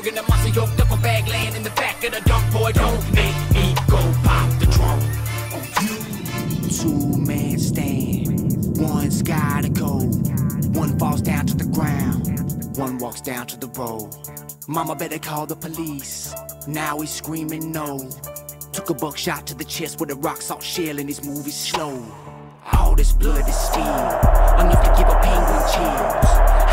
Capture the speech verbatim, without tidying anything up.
Berg and the monster yoked up a bag laying in the back of the dump. Boy, don't make me go pop the trunk. Two-man stand, one's gotta go. One falls down to the ground, one walks down to the road. Mama better call the police, now he's screaming no. Took a buckshot to the chest with a rock salt shell and his movies slow. All this blood is spilled, enough to give a penguin chills.